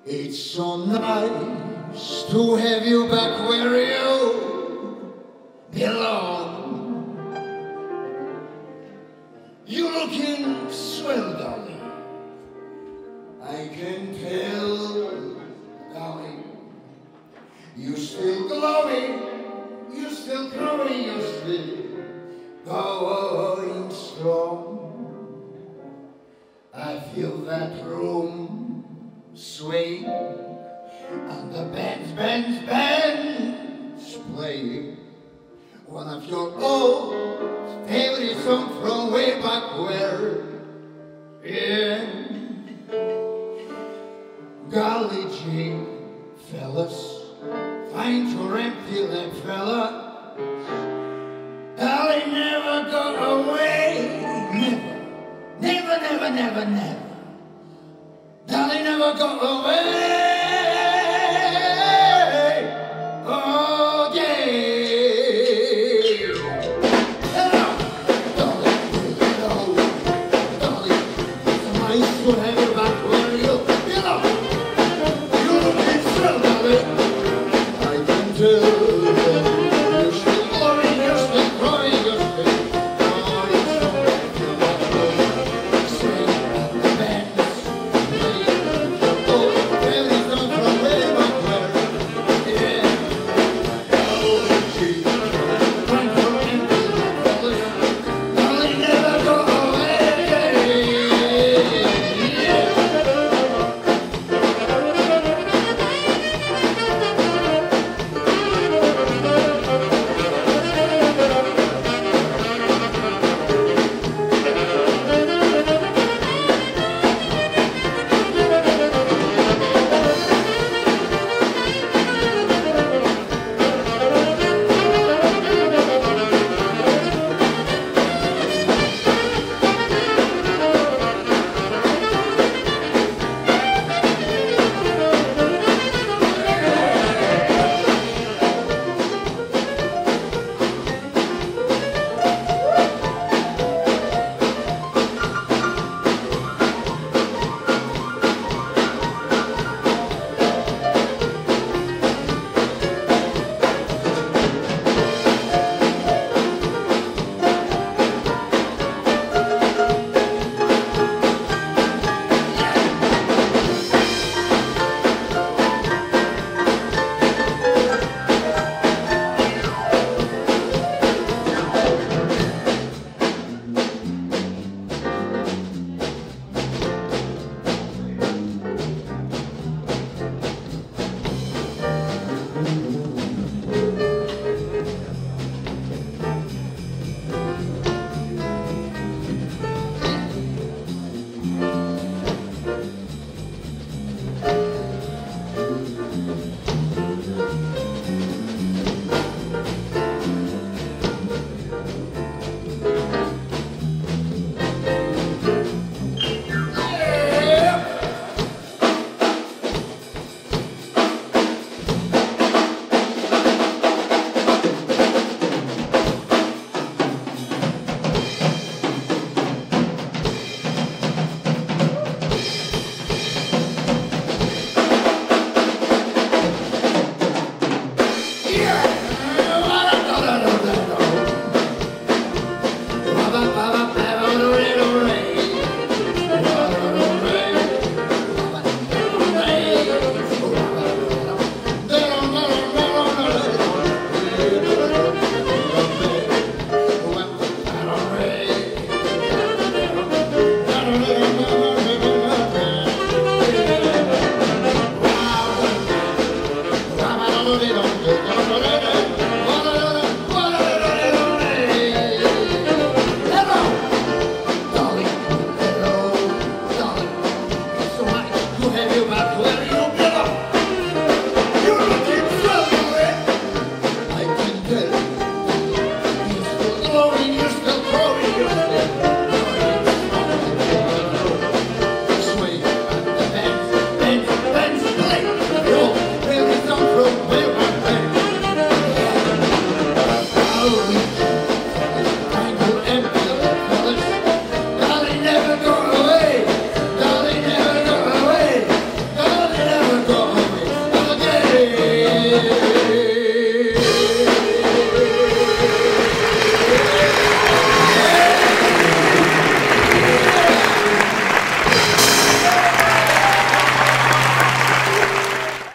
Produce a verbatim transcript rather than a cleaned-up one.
It's so nice to have you back where you belong. You're looking swell, Dolly. I can tell, darling. You're still glowing, you're still growing, you're still going strong. I feel that room sway, and the bands, bands, bands play one of your old favorite songs from way back where. Yeah. Golly gee, fellas, find your empty leg, fella. Dolly never go away, never, never, never, never, never. Dolly never go away. Oh yeah. Hello, Dolly, hello, Dolly. It's nice to have you back where you belong. You're looking swell, Dolly. I can tell. You're still glowing, you're still growing, you're still growing strong. Swing the bands, play oh, very strong from way back where. Yeah. Oh, gee, find your empty fellas. Dolly never go away. Yeah. Oh,